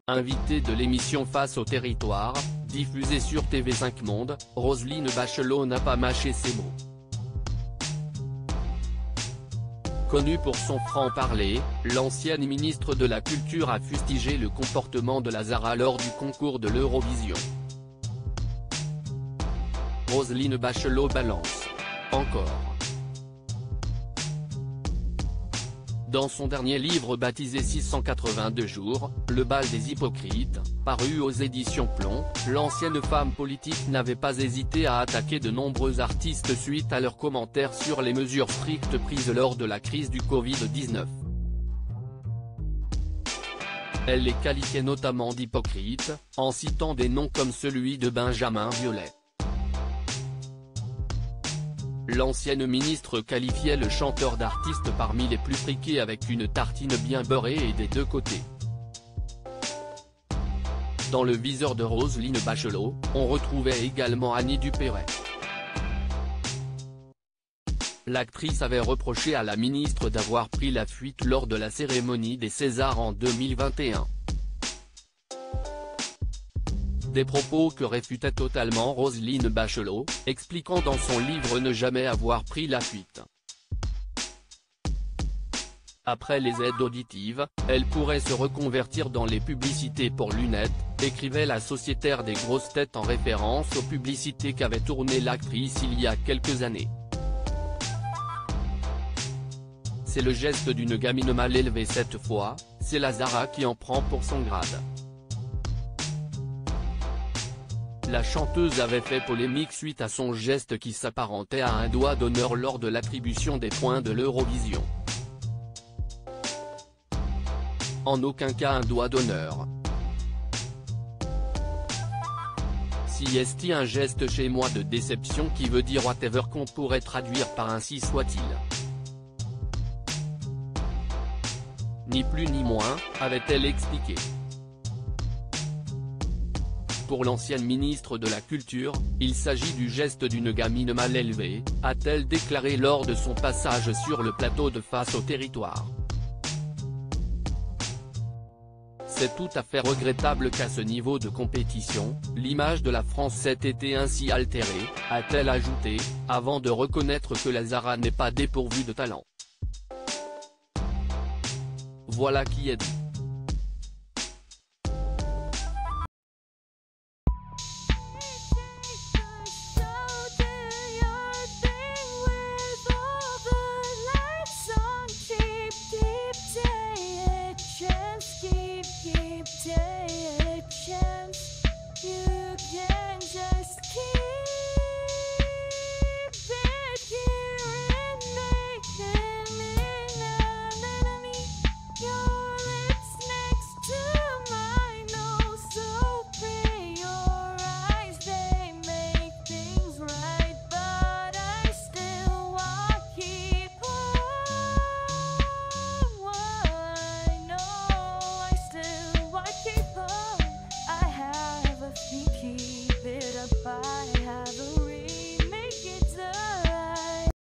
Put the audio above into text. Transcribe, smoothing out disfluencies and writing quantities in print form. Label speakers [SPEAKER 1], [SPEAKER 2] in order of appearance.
[SPEAKER 1] Invitée de l'émission Face au territoire, diffusée sur TV5 Monde, Roselyne Bachelot n'a pas mâché ses mots. Connue pour son franc-parler, l'ancienne ministre de la Culture a fustigé le comportement de Lazara lors du concours de l'Eurovision. Roselyne Bachelot balance. Encore. Dans son dernier livre baptisé 682 jours, Le bal des hypocrites, paru aux éditions Plomb, l'ancienne femme politique n'avait pas hésité à attaquer de nombreux artistes suite à leurs commentaires sur les mesures strictes prises lors de la crise du Covid-19. Elle les qualifiait notamment d'hypocrites, en citant des noms comme celui de Benjamin Biolay. L'ancienne ministre qualifiait le chanteur d'artiste parmi les plus friqués avec une tartine bien beurrée et des deux côtés. Dans le viseur de Roselyne Bachelot, on retrouvait également Annie Dupéret. L'actrice avait reproché à la ministre d'avoir pris la fuite lors de la cérémonie des Césars en 2021. Des propos que réfutait totalement Roselyne Bachelot, expliquant dans son livre ne jamais avoir pris la fuite. Après les aides auditives, elle pourrait se reconvertir dans les publicités pour lunettes, écrivait la sociétaire des grosses têtes en référence aux publicités qu'avait tournées l'actrice il y a quelques années. C'est le geste d'une gamine mal élevée cette fois, c'est Lazara qui en prend pour son grade. La chanteuse avait fait polémique suite à son geste qui s'apparentait à un doigt d'honneur lors de l'attribution des points de l'Eurovision. En aucun cas un doigt d'honneur. Si est-il un geste chez moi de déception qui veut dire whatever qu'on pourrait traduire par ainsi soit-il. Ni plus ni moins, avait-elle expliqué. Pour l'ancienne ministre de la Culture, il s'agit du geste d'une gamine mal élevée, a-t-elle déclaré lors de son passage sur le plateau de Face au territoire. C'est tout à fait regrettable qu'à ce niveau de compétition, l'image de la France ait été ainsi altérée, a-t-elle ajouté, avant de reconnaître que Lazara n'est pas dépourvue de talent. Voilà qui est dit.